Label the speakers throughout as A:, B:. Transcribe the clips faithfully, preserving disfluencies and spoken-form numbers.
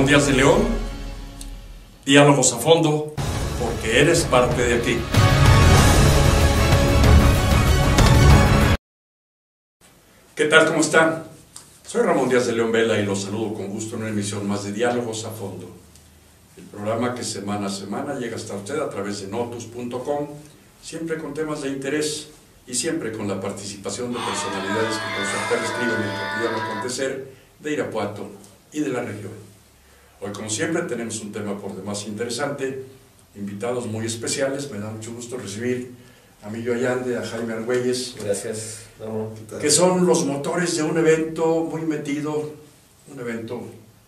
A: Díaz de León, diálogos a fondo, porque eres parte de aquí. ¿Qué tal? ¿Cómo están? Soy Ramón Díaz de León Vela y los saludo con gusto en una emisión más de Diálogos a Fondo, el programa que semana a semana llega hasta usted a través de notus punto com, siempre con temas de interés y siempre con la participación de personalidades que con su actual escriben el cotidiano acontecer de Irapuato y de la región. Hoy, como siempre, tenemos un tema por demás interesante, invitados muy especiales. Me da mucho gusto recibir a Emilio Allande, a Jaime Argüelles.
B: Gracias, Ramón.
A: Que son los motores de un evento muy metido, un evento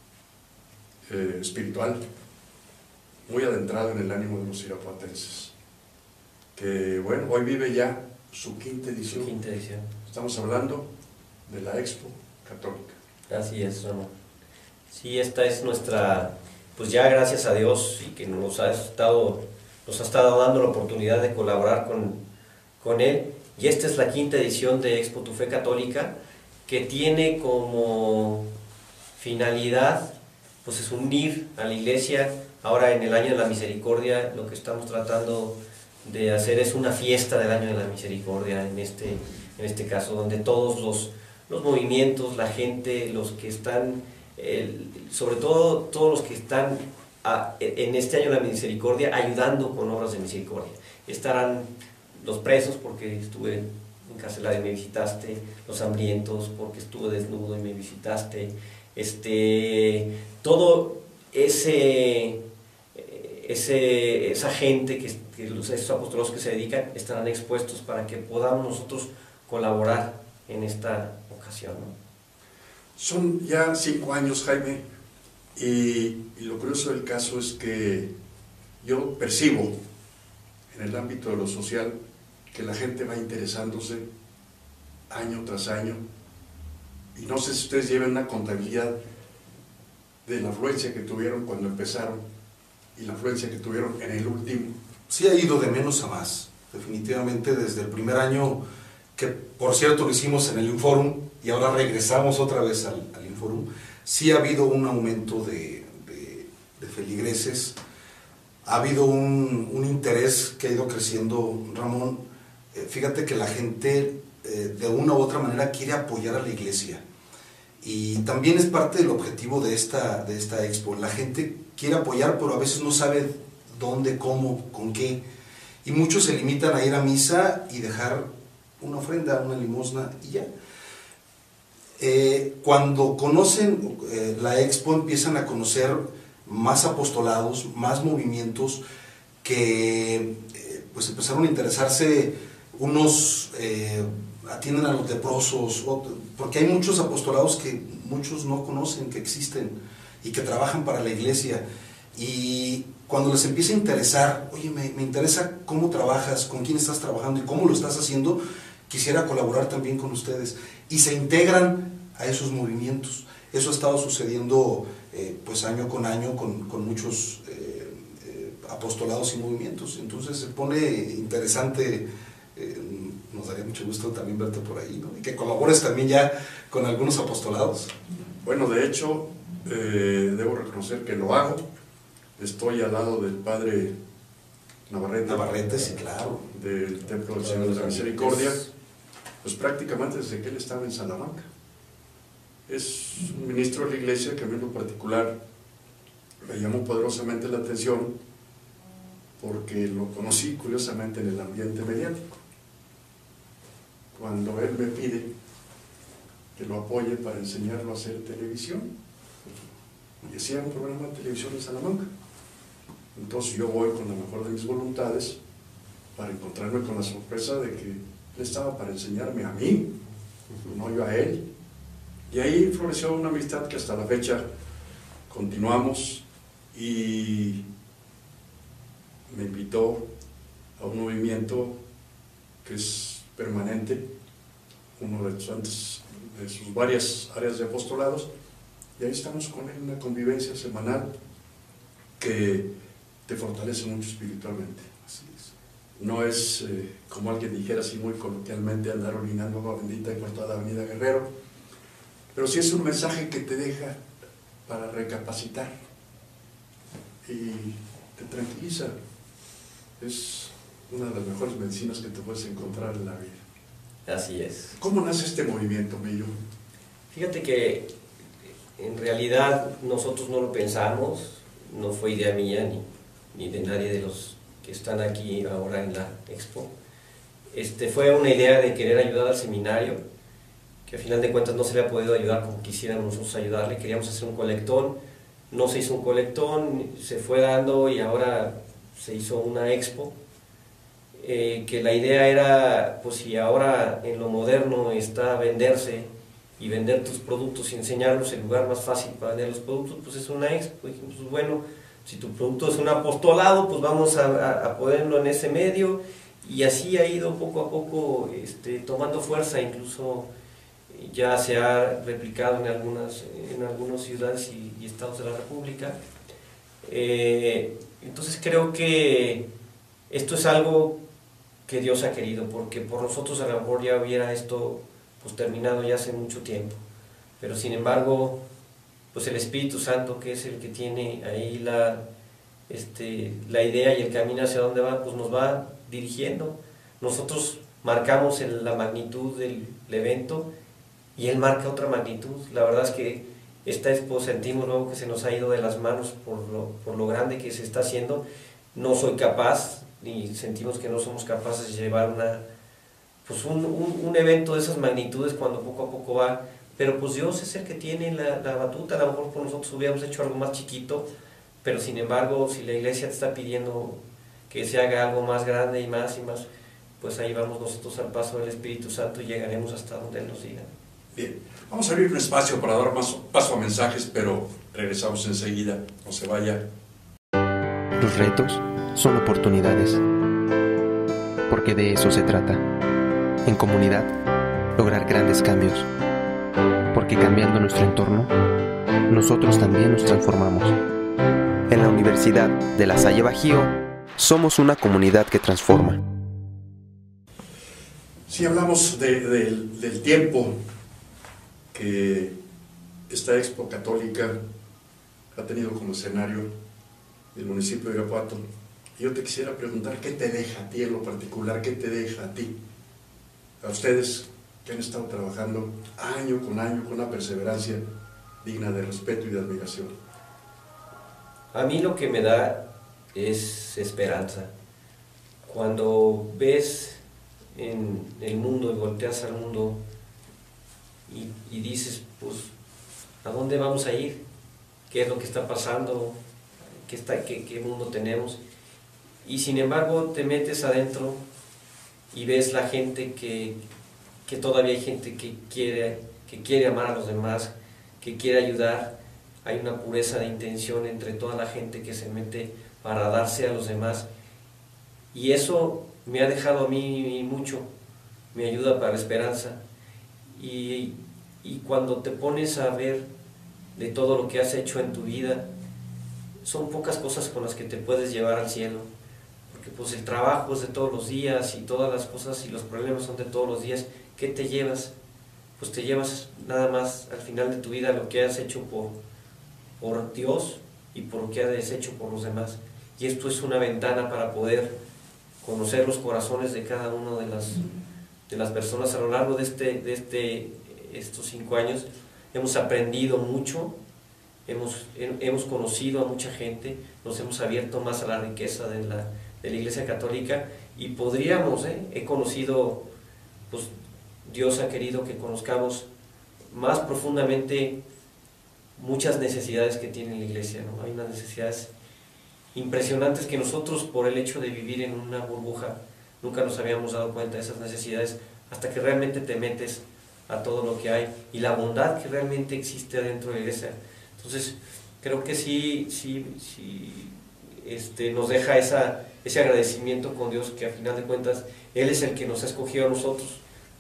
A: eh, espiritual, muy adentrado en el ánimo de los irapuatenses. Que, bueno, hoy vive ya su quinta edición.
B: Su quinta edición.
A: Estamos hablando de la Expo Católica.
B: Así es, Ramón. Sí, esta es nuestra, pues ya gracias a Dios y que nos ha estado, nos ha estado dando la oportunidad de colaborar con, con él. Y esta es la quinta edición de Expo Tu Fe Católica, que tiene como finalidad, pues es unir a la Iglesia. Ahora en el Año de la Misericordia lo que estamos tratando de hacer es una fiesta del Año de la Misericordia, en este, en este caso, donde todos los, los movimientos, la gente, los que están... El, sobre todo todos los que están a, en este Año de la Misericordia ayudando con obras de misericordia. Estarán los presos porque estuve encarcelado y me visitaste, los hambrientos porque estuve desnudo y me visitaste, este, todo ese, ese, esa gente, que, que los, esos apóstolos que se dedican, estarán expuestos para que podamos nosotros colaborar en esta ocasión, ¿no?
A: Son ya cinco años, Jaime, y, y lo curioso del caso es que yo percibo en el ámbito de lo social que la gente va interesándose año tras año, y no sé si ustedes llevan una contabilidad de la afluencia que tuvieron cuando empezaron y la afluencia que tuvieron en el último.
C: Sí, ha ido de menos a más, definitivamente desde el primer año, que por cierto lo hicimos en el Inforum, y ahora regresamos otra vez al, al Inforum. Sí ha habido un aumento de, de, de feligreses, ha habido un, un interés que ha ido creciendo, Ramón. Eh, fíjate que la gente eh, de una u otra manera quiere apoyar a la iglesia, y también es parte del objetivo de esta, de esta expo. La gente quiere apoyar, pero a veces no sabe dónde, cómo, con qué, y muchos se limitan a ir a misa y dejar una ofrenda, una limosna y ya. Eh, cuando conocen eh, la expo, empiezan a conocer más apostolados, más movimientos que eh, pues empezaron a interesarse. Unos eh, atienden a los leprosos, otros, porque hay muchos apostolados que muchos no conocen que existen y que trabajan para la iglesia, y cuando les empieza a interesar, oye, me, me interesa cómo trabajas, con quién estás trabajando y cómo lo estás haciendo, quisiera colaborar también con ustedes, y se integran a esos movimientos. Eso ha estado sucediendo eh, pues año con año con, con muchos eh, eh, apostolados y movimientos. Entonces se pone interesante. Eh, nos daría mucho gusto también verte por ahí, ¿no? Y que colabores también ya con algunos apostolados.
A: Bueno, de hecho, eh, debo reconocer que lo hago. Estoy al lado del padre Navarrete.
C: Navarrete, sí, claro.
A: Del Templo del Señor de la Misericordia. Pues prácticamente desde que él estaba en Salamanca. Es un ministro de la iglesia que a mí en lo particular me llamó poderosamente la atención, porque lo conocí curiosamente en el ambiente mediático, cuando él me pide que lo apoye para enseñarlo a hacer televisión, y hacía un programa de televisión en Salamanca. Entonces yo voy con la mejor de mis voluntades para encontrarme con la sorpresa de que él estaba para enseñarme a mí, no yo a él. Y ahí floreció una amistad que hasta la fecha continuamos, y me invitó a un movimiento que es permanente, uno de sus, antes, de sus varias áreas de apostolados, y ahí estamos con él en una convivencia semanal que te fortalece mucho espiritualmente. Así es. No es, eh, como alguien dijera así muy coloquialmente, andar orinando agua bendita por toda la avenida Guerrero, pero sí es un mensaje que te deja para recapacitar. y te tranquiliza. Es una de las mejores medicinas que te puedes encontrar en la vida.
B: Así es.
A: ¿Cómo nace este movimiento, Mello?
B: Fíjate que en realidad nosotros no lo pensamos, no fue idea mía ni, ni de nadie de los que están aquí ahora en la expo. Este, fue una idea de querer ayudar al seminario, que al final de cuentas no se le ha podido ayudar como quisiéramos nosotros ayudarle. Queríamos hacer un colectón, no se hizo un colectón, se fue dando y ahora se hizo una expo. Eh, que la idea era, pues si ahora en lo moderno está venderse y vender tus productos y enseñarlos, el lugar más fácil para vender los productos, pues es una expo. Y dijimos, pues bueno, si tu producto es un apostolado, pues vamos a, a, a ponerlo en ese medio, y así ha ido poco a poco este, tomando fuerza. Incluso ya se ha replicado en algunas, en algunas ciudades y, y estados de la República. Eh, entonces creo que esto es algo que Dios ha querido, porque por nosotros a lo mejor ya hubiera esto pues terminado ya hace mucho tiempo, pero sin embargo pues el Espíritu Santo, que es el que tiene ahí la, este, la idea y el camino hacia dónde va, pues nos va dirigiendo. Nosotros marcamos el, la magnitud del, del evento y Él marca otra magnitud. La verdad es que esta expo sentimos luego que se nos ha ido de las manos por lo, por lo grande que se está haciendo. No soy capaz, ni sentimos que no somos capaces de llevar una, pues un, un, un evento de esas magnitudes cuando poco a poco va, pero pues Dios es el que tiene la, la batuta. A lo mejor por nosotros hubiéramos hecho algo más chiquito, pero sin embargo si la iglesia te está pidiendo que se haga algo más grande y más y más, pues ahí vamos nosotros al paso del Espíritu Santo y llegaremos hasta donde Él nos diga.
A: Bien, vamos a abrir un espacio para dar más paso a mensajes, pero regresamos enseguida, no se vaya.
D: Los retos son oportunidades, porque de eso se trata. En comunidad, lograr grandes cambios, porque cambiando nuestro entorno, nosotros también nos transformamos. En la Universidad de La Salle Bajío, somos una comunidad que transforma.
A: Si hablamos de, de, del tiempo que esta Expo Católica ha tenido como escenario el municipio de Irapuato, yo te quisiera preguntar, ¿qué te deja a ti en lo particular? ¿Qué te deja a ti? A ustedes que han estado trabajando año con año con una perseverancia digna de respeto y de admiración.
B: A mí lo que me da es esperanza. Cuando ves en el mundo y volteas al mundo y, y dices, pues, ¿a dónde vamos a ir? ¿Qué es lo que está pasando? ¿Qué, está, qué, qué mundo tenemos? Y sin embargo te metes adentro y ves la gente que, que todavía hay gente que quiere, que quiere amar a los demás, que quiere ayudar. Hay una pureza de intención entre toda la gente que se mete para darse a los demás, y eso me ha dejado a mí mucho, me ayuda para la esperanza. Y, y cuando te pones a ver de todo lo que has hecho en tu vida, son pocas cosas con las que te puedes llevar al cielo, porque pues el trabajo es de todos los días y todas las cosas y los problemas son de todos los días. ¿Qué te llevas? Pues te llevas nada más al final de tu vida lo que has hecho por, por Dios y por lo que has hecho por los demás. Y esto es una ventana para poder conocer los corazones de cada una de las, de las personas. A lo largo de, este, de este, estos cinco años hemos aprendido mucho. Hemos, hemos conocido a mucha gente, nos hemos abierto más a la riqueza de la, de la Iglesia Católica, y podríamos, ¿eh? he conocido, pues Dios ha querido que conozcamos más profundamente muchas necesidades que tiene la Iglesia, ¿no? Hay unas necesidades impresionantes que nosotros, por el hecho de vivir en una burbuja, nunca nos habíamos dado cuenta de esas necesidades hasta que realmente te metes a todo lo que hay y la bondad que realmente existe dentro de la Iglesia. Entonces, creo que sí, sí, sí este, nos deja esa, ese agradecimiento con Dios, que a final de cuentas Él es el que nos ha escogido a nosotros.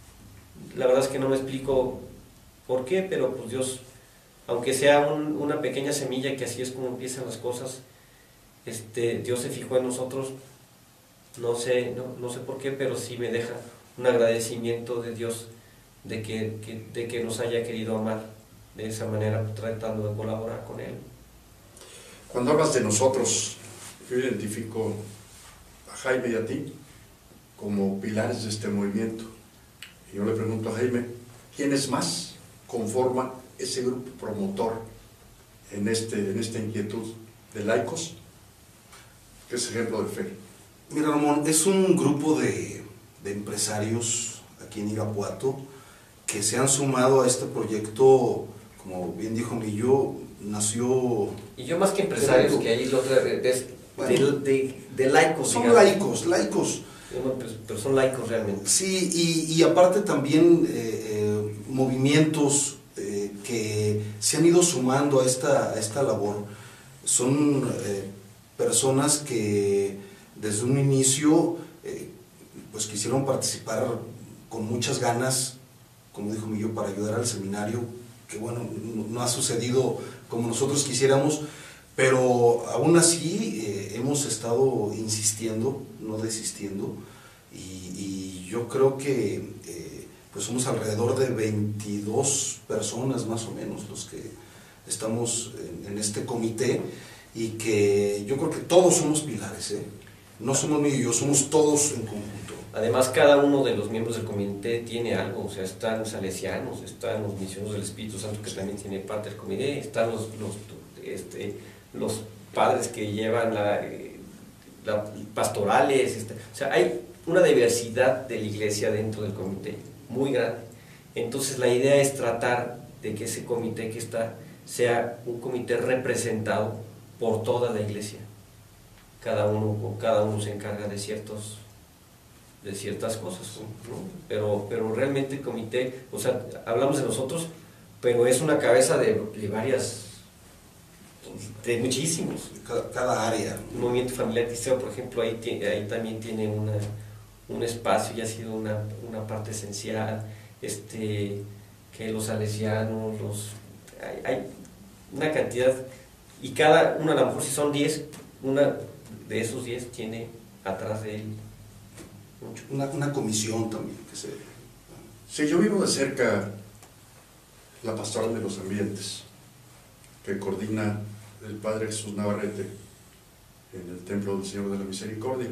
B: La verdad es que no me explico por qué, pero pues Dios, aunque sea un, una pequeña semilla, que así es como empiezan las cosas, este, Dios se fijó en nosotros. No sé, no, no sé por qué, pero sí me deja un agradecimiento de Dios de que, que, de que nos haya querido amar de esa manera, tratando de colaborar con Él.
A: Cuando hablas de nosotros, yo identifico a Jaime y a ti como pilares de este movimiento. Y yo le pregunto a Jaime, ¿quiénes más conforman ese grupo promotor en, este, en esta inquietud de laicos, que es ejemplo de fe?
C: Mira, Ramón, es un grupo de, de empresarios aquí en Irapuato que se han sumado a este proyecto, como bien dijo Millo, nació...
B: Y yo más que empresarios, que ahí lo otra vez, de,
C: bueno,
B: de, de, de laicos.
C: Son
B: digamos.
C: laicos, laicos.
B: Pero son laicos realmente.
C: Sí, y, y aparte también eh, eh, movimientos eh, que se han ido sumando a esta, a esta labor. Son eh, personas que desde un inicio eh, pues quisieron participar con muchas ganas, como dijo Millo, para ayudar al seminario, que bueno, no, no ha sucedido como nosotros quisiéramos, pero aún así eh, hemos estado insistiendo, no desistiendo, y, y yo creo que eh, pues somos alrededor de veintidós personas más o menos los que estamos en, en este comité, y que yo creo que todos somos pilares, ¿eh? No somos Millo y yo, somos todos en conjunto.
B: Además, cada uno de los miembros del comité tiene algo, o sea, están salesianos, están los misioneros del Espíritu Santo, que también tiene parte del comité, están los, los, este, los padres que llevan la, la pastorales, este, o sea, hay una diversidad de la iglesia dentro del comité, muy grande. Entonces, la idea es tratar de que ese comité que está sea un comité representado por toda la iglesia. Cada uno, cada uno se encarga de ciertos de ciertas cosas, ¿no? pero, pero realmente el comité, o sea, hablamos de nosotros, pero es una cabeza de, de varias, de muchísimos.
C: Cada, cada área.
B: El movimiento familiar cristiano, por ejemplo, ahí, ahí también tiene una, un espacio y ha sido una, una parte esencial, este, que los salesianos, los, hay, hay una cantidad, y cada uno, a lo mejor si son diez, una de esos diez tiene atrás de él mucho.
C: Una, una comisión también que se...
A: Sí, yo vivo de cerca la pastoral de los ambientes, que coordina el Padre Jesús Navarrete en el Templo del Señor de la Misericordia.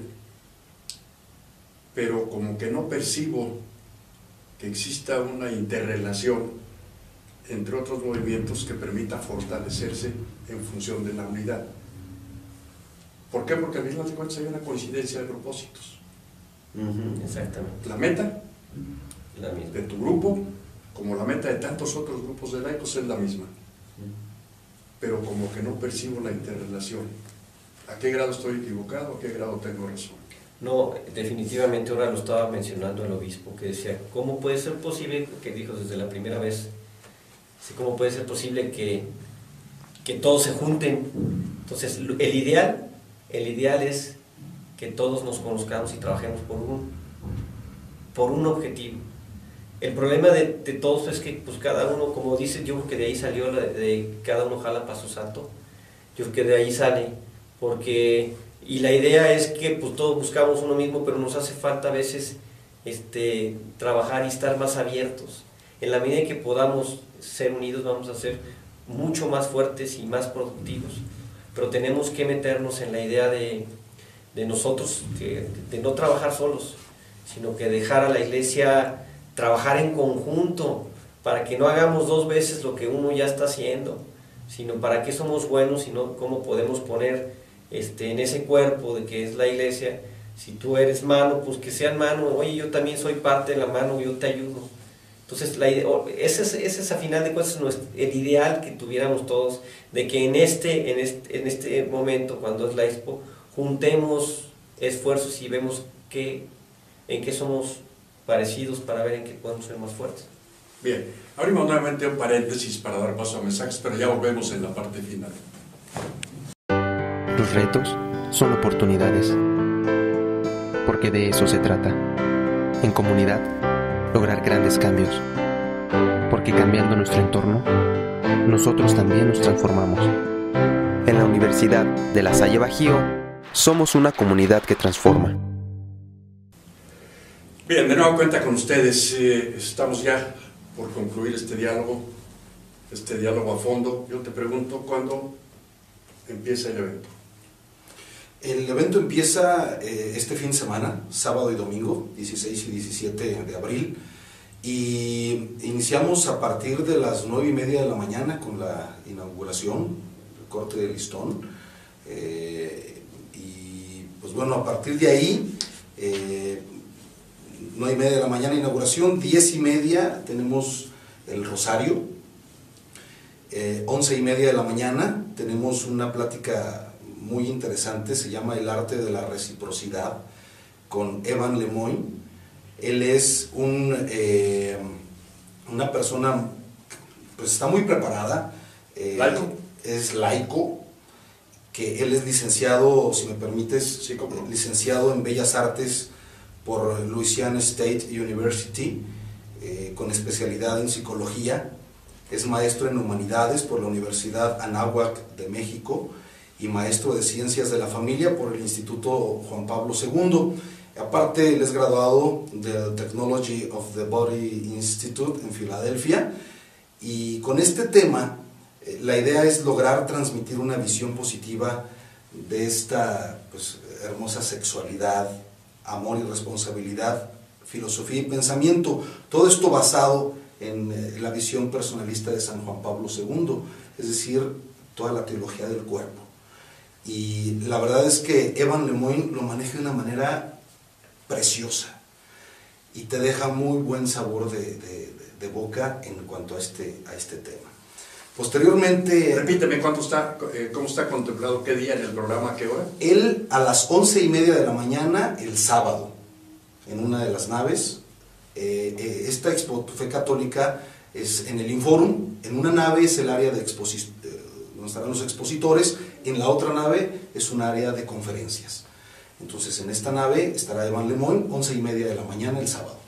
A: Pero como que no percibo que exista una interrelación entre otros movimientos que permita fortalecerse en función de la unidad. ¿Por qué? Porque al final de cuentas hay una coincidencia de propósitos.
B: Uh-huh, exactamente.
A: La meta
B: la misma
A: de tu grupo, como la meta de tantos otros grupos de laicos, es la misma. Pero como que no percibo la interrelación. ¿A qué grado estoy equivocado? ¿A qué grado tengo razón?
B: No, definitivamente ahora lo estaba mencionando el obispo, que decía, ¿cómo puede ser posible, que dijo desde la primera vez, cómo puede ser posible que, que todos se junten? Entonces, el ideal, el ideal es que todos nos conozcamos y trabajemos por un, por un objetivo. El problema de, de todos es que pues cada uno, como dice, yo creo que de ahí salió, la, de cada uno jala paso santo, yo creo que de ahí sale, porque, y la idea es que pues todos buscamos uno mismo, pero nos hace falta a veces este, trabajar y estar más abiertos. En la medida en que podamos ser unidos, vamos a ser mucho más fuertes y más productivos, pero tenemos que meternos en la idea de de nosotros, que, de no trabajar solos, sino que dejar a la iglesia trabajar en conjunto, para que no hagamos dos veces lo que uno ya está haciendo, sino para qué somos buenos, sino cómo podemos poner este, en ese cuerpo de que es la iglesia. Si tú eres mano, pues que sean mano, oye, yo también soy parte de la mano, yo te ayudo. Entonces, la idea, ese, es, ese es a final de cuentas el ideal que tuviéramos todos, de que en este, en este, en este momento, cuando es la expo, juntemos esfuerzos y vemos que, en qué somos parecidos para ver en qué podemos ser más fuertes.
A: Bien, abrimos nuevamente un paréntesis para dar paso a mensajes, pero ya volvemos en la parte final.
D: Los retos son oportunidades, porque de eso se trata. En comunidad, lograr grandes cambios, porque cambiando nuestro entorno, nosotros también nos transformamos. En la Universidad de La Salle Bajío, somos una comunidad que transforma.
A: Bien, de nuevo cuenta con ustedes. Eh, estamos ya por concluir este diálogo, este diálogo a fondo. Yo te pregunto, cuando empieza el evento?
C: El evento empieza eh, este fin de semana, sábado y domingo, dieciséis y diecisiete de abril, y iniciamos a partir de las nueve y media de la mañana con la inauguración, el corte de listón, eh, y pues bueno, a partir de ahí, eh, nueve y media de la mañana inauguración, diez y media tenemos el rosario, eh, once y media de la mañana tenemos una plática muy interesante, se llama El arte de la reciprocidad, con Evan Lemoyne. Él es un, eh, una persona, pues está muy preparada, eh,
A: ¿Laico?
C: es laico, que él es licenciado, si me permites,
A: Sí, ¿cómo no?
C: licenciado en Bellas Artes por Louisiana State University, eh, con especialidad en psicología, es maestro en humanidades por la Universidad Anáhuac de México, y maestro de Ciencias de la Familia por el Instituto Juan Pablo segundo. Aparte, él es graduado del Technology of the Body Institute en Filadelfia, y con este tema, eh, la idea es lograr transmitir una visión positiva de esta pues, hermosa sexualidad, amor y responsabilidad, filosofía y pensamiento, todo esto basado en eh, la visión personalista de San Juan Pablo segundo, es decir, toda la teología del cuerpo. Y la verdad es que Evan Lemoyne lo maneja de una manera preciosa y te deja muy buen sabor de, de, de boca en cuanto a este, a este tema. Posteriormente...
A: Repíteme, ¿cuánto está, eh, ¿cómo está contemplado? ¿Qué día en el programa? ¿Qué hora?
C: Él a las once y media de la mañana, el sábado, en una de las naves. Eh, eh, esta Expo Fe Católica es en el Inforum. En una nave es el área de exposición, eh, donde estarán los expositores. En la otra nave es un área de conferencias. Entonces, en esta nave estará Evan Lemoyne, once y media de la mañana el sábado.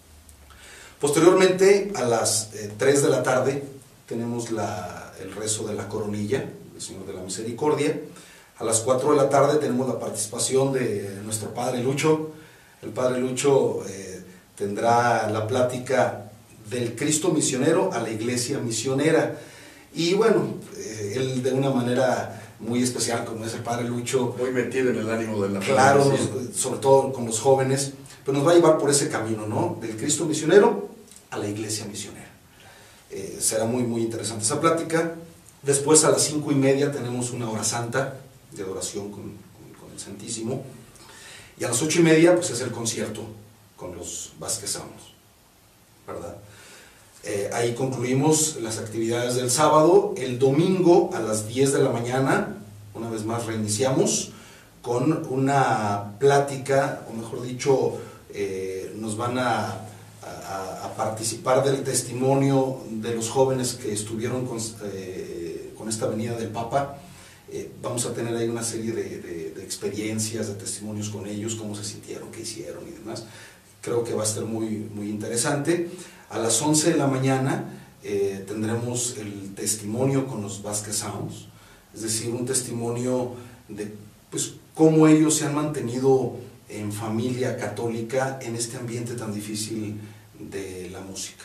C: Posteriormente, a las eh, tres de la tarde, tenemos la, el rezo de la coronilla del Señor de la Misericordia. A las cuatro de la tarde tenemos la participación de nuestro Padre Lucho. El Padre Lucho eh, tendrá la plática del Cristo misionero a la Iglesia misionera. Y bueno, eh, él de una manera muy especial, como es el Padre Lucho,
A: Muy metido en el ánimo de la
C: claro,
A: familia,
C: nos, sobre todo con los jóvenes, pues nos va a llevar por ese camino, ¿no? Del Cristo misionero a la Iglesia misionera. Eh, será muy, muy interesante esa plática. Después, a las cinco y media, tenemos una hora santa de adoración con, con, con el Santísimo. Y a las ocho y media, pues es el concierto con los vasquezanos, ¿verdad? Eh, ahí concluimos las actividades del sábado. El domingo a las diez de la mañana, una vez más reiniciamos con una plática, o mejor dicho, eh, nos van a, a, a participar del testimonio de los jóvenes que estuvieron con, eh, con esta venida del Papa. Eh, vamos a tener ahí una serie de, de, de experiencias, de testimonios con ellos, cómo se sintieron, qué hicieron y demás. Creo que va a ser muy, muy interesante. A las once de la mañana eh, tendremos el testimonio con los Vasquez Sounds, es decir, un testimonio de pues, cómo ellos se han mantenido en familia católica en este ambiente tan difícil de la música.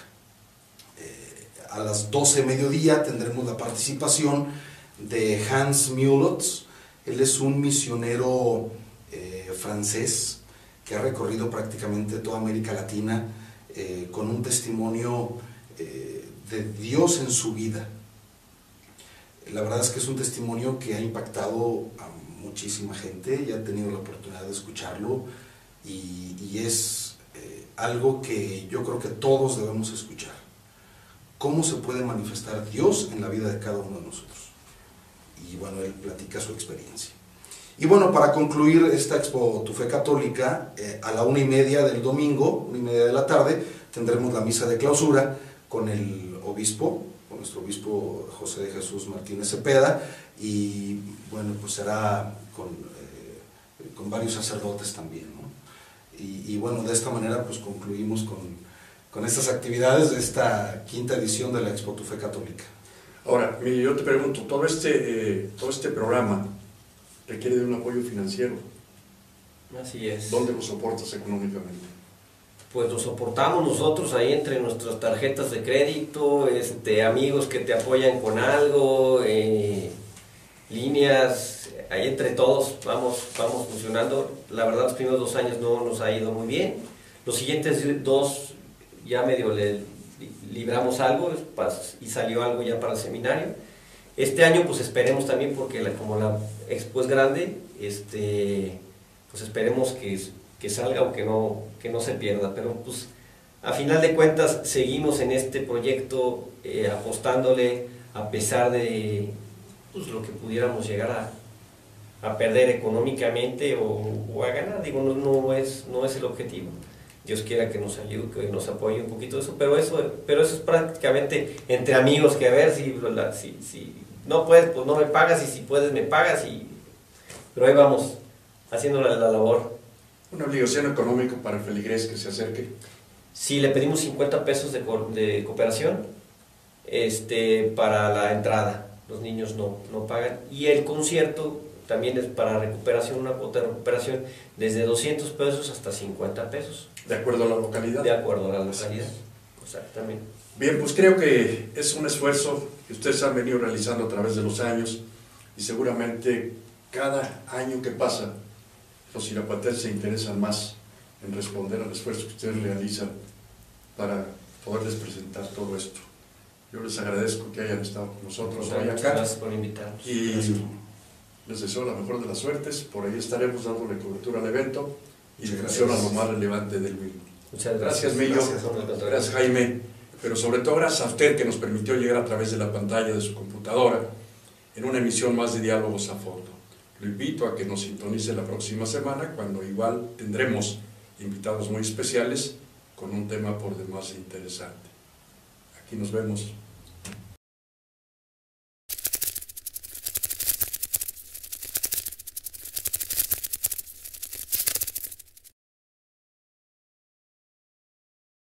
C: Eh, a las doce de mediodía tendremos la participación de Hans Mulotz. Él es un misionero eh, francés que ha recorrido prácticamente toda América Latina, Eh, con un testimonio eh, de Dios en su vida. La verdad es que es un testimonio que ha impactado a muchísima gente, ya he tenido la oportunidad de escucharlo, y, y es eh, algo que yo creo que todos debemos escuchar. ¿Cómo se puede manifestar Dios en la vida de cada uno de nosotros? Y bueno, él platica su experiencia. Y bueno, para concluir esta Expo Tu Fe Católica, eh, a la una y media del domingo, una y media de la tarde, tendremos la misa de clausura con el obispo, con nuestro obispo José de Jesús Martínez Cepeda, y bueno, pues será con, eh, con varios sacerdotes también, ¿no? Y, y bueno, de esta manera pues concluimos con, con estas actividades de esta quinta edición de la Expo Tu Fe Católica.
A: Ahora, mire, yo te pregunto, todo este, eh, todo este programa requiere de un apoyo financiero.
B: Así es.
A: ¿Dónde lo soportas económicamente?
B: Pues lo soportamos nosotros ahí entre nuestras tarjetas de crédito, este, amigos que te apoyan con algo, eh, líneas, ahí entre todos vamos, vamos funcionando. La verdad los primeros dos años no nos ha ido muy bien, los siguientes dos ya medio le libramos algo y salió algo ya para el seminario. Este año pues esperemos también, porque la, como la expo es grande, este, pues esperemos que, que salga o que no, que no se pierda, pero pues a final de cuentas seguimos en este proyecto eh, apostándole a pesar de pues, lo que pudiéramos llegar a, a perder económicamente o, o a ganar. Digo, no, no, es, no es el objetivo. Dios quiera que nos ayude, que nos apoye un poquito eso, pero eso, pero eso es prácticamente entre amigos, que a ver si, si, si no puedes, pues no me pagas, y si puedes me pagas, y, pero ahí vamos, haciendo la, la labor.
A: ¿Una obligación económica para el feligrés que se acerque?
B: Sí, le pedimos cincuenta pesos de, co de cooperación este, para la entrada, los niños no, no pagan, y el concierto también es para recuperación, una cuota de recuperación desde doscientos pesos hasta cincuenta pesos.
A: ¿De acuerdo a la localidad?
B: De acuerdo a la localidad, exactamente.
A: Bien, pues creo que es un esfuerzo que ustedes han venido realizando a través de los años, y seguramente cada año que pasa los irapuatenses se interesan más en responder al esfuerzo que ustedes realizan para poderles presentar todo esto. Yo les agradezco que hayan estado con nosotros hoy acá.
B: Muchas gracias por invitarnos.
A: Y les deseo la mejor de las suertes. Por ahí estaremos dándole cobertura al evento y difusión a lo más relevante del mismo.
B: Muchas gracias.
A: Gracias, Millo.
B: Gracias,
A: Gracias, Jaime. Pero sobre todo gracias a usted, que nos permitió llegar a través de la pantalla de su computadora en una emisión más de Diálogos a Fondo. Lo invito a que nos sintonice la próxima semana, cuando igual tendremos invitados muy especiales con un tema por demás interesante. Aquí nos vemos.